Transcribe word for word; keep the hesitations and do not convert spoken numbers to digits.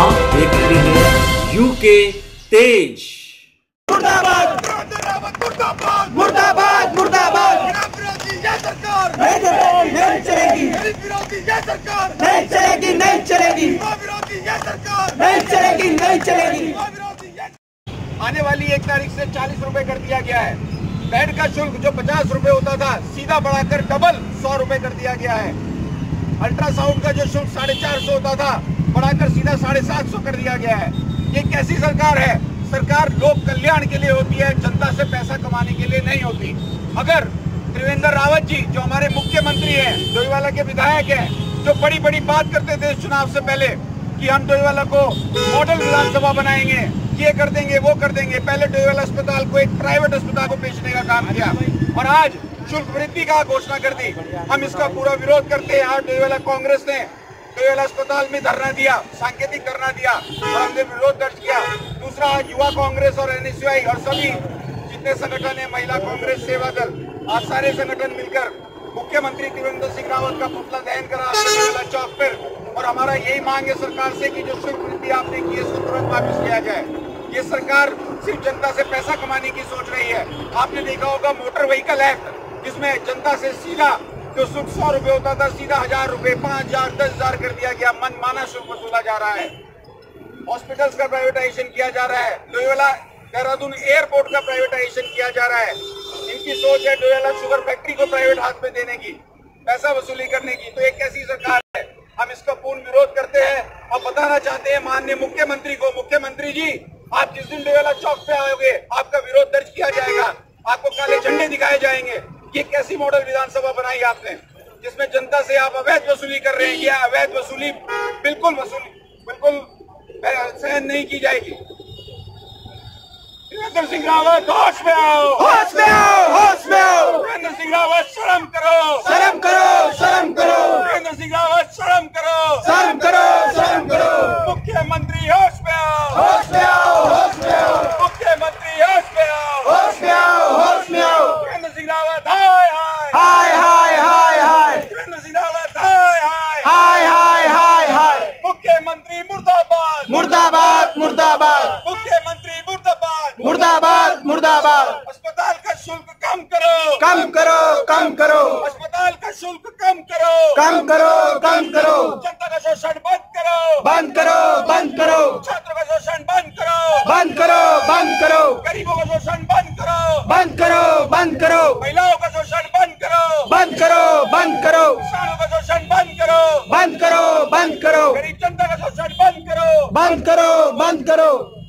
आप देख रहे हैं यूके तेज। मुर्दाबाद मुर्दाबाद मुर्दाबाद मुर्दाबाद सरकार नहीं चलेगी, सरकार नहीं चलेगी, नहीं चलेगी, सरकार नहीं चलेगी, नहीं चलेगी। आने वाली एक तारीख से चालीस रुपए कर दिया गया है। बेड का शुल्क जो पचास रुपए होता था सीधा बढ़ाकर डबल सौ रुपए कर दिया गया है। अल्ट्रासाउंड का जो शुल्क साढ़े चार सौ होता था बढ़ाकर सीधा साढ़े सात सौ कर दिया गया है। ये कैसी सरकार है? सरकार लोक कल्याण के लिए होती है, जनता से पैसा कमाने के लिए नहीं होती। अगर त्रिवेंद्र रावत जी जो हमारे मुख्यमंत्री हैं, डोईवाला के विधायक हैं, जो बड़ी बड़ी बात करते थे चुनाव से पहले कि हम डोईवाला को मॉडल विधानसभा बनाएंगे, ये कर देंगे, वो कर देंगे, पहले डोईवाला अस्पताल को एक प्राइवेट अस्पताल को बेचने का काम किया और आज शुल्क वृद्धि का घोषणा कर दी। हम इसका पूरा विरोध करते हैं। आज डोईवाला कांग्रेस ने डोईवाला अस्पताल में धरना दिया, सांकेतिक धरना दिया और हमने विरोध दर्ज किया। दूसरा, युवा कांग्रेस और एनएसयूआई और सभी जितने संगठन है, महिला कांग्रेस, सेवा दल, आज सारे संगठन मिलकर मुख्यमंत्री त्रिवेंद्र सिंह रावत का पुतला दहन करा डोईवाला चौक पर और हमारा यही मांग है सरकार से कि जो शुल्क वृद्धि आपने की है उसको तुरंत वापस किया जाए। ये सरकार सिर्फ जनता से पैसा कमाने की सोच रही है। आपने देखा होगा मोटर व्हीकल एक्ट, जिसमें जनता से सीधा जो शुल्क सौ रुपए होता था सीधा हजार रुपए, पांच हजार, दस हजार कर दिया गया। मनमाना शुल्क वसूला जा रहा है। हॉस्पिटल्स का प्राइवेटाइजेशन किया जा रहा है। डोईवाला देहरादून एयरपोर्ट का प्राइवेटाइजेशन किया जा रहा है। इनकी सोच है डोईवाला शुगर फैक्ट्री को प्राइवेट हाथ में देने की, पैसा वसूली करने की। तो एक कैसी सरकार है? हम इसका पूर्ण विरोध करते हैं और बताना चाहते हैं माननीय मुख्यमंत्री को, मुख्यमंत्री जी आप जिस दिन डोईवाला चौक पे आओगे आपका विरोध दर्ज किया जाएगा, आपको काले झंडे दिखाए जाएंगे। ये कैसी मॉडल विधानसभा बनाई आपने जिसमें जनता से आप अवैध वसूली कर रहे हैं? ये अवैध वसूली बिल्कुल वसूली बिल्कुल सहन नहीं की जाएगी। त्रिवेंद्र सिंह रावत होश में आओ, होश में आओ, होश में आओ। त्रिवेंद्र सिंह रावत शर्म करो, शर्म करो, शर्म करो। त्रिवेंद्र सिंह रावत शर्म करो, शर्म करो, शर्म करो। मुख्यमंत्री होश में आओ, होश में आओ, होश में आओ। मुख्यमंत्री होश में आओ, होश में आओ, होश में आओ। त्रिवेंद्र सिंह रावत हाय हाय हाय हाय हाय हाय। त्रिवेंद्र सिंह रावत हाय हाय हाय हाय हाय हाय। मुख्यमंत्री मुर्दाबाद, मुर्दाबाद मुर्दाबाद मुख्यमंत्री मुर्दाबाद, मुर्दाबाद मुर्दाबाद। अस्पताल का शुल्क कम करो, कम करो, कम करो, अस्पताल का शुल्क कम करो, कम करो, कम करो। जनता का शोषण बंद करो, बंद करो, बंद करो, छात्रों का शोषण बंद करो, बंद करो, बंद करो, गरीबों का शोषण बंद करो, बंद करो, बंद करो, महिलाओं का शोषण बंद करो, बंद करो, बंद करो, किसानों का शोषण बंद करो, बंद करो, बंद करो, गरीब जनता का शोषण बंद करो, बंद करो, बंद करो।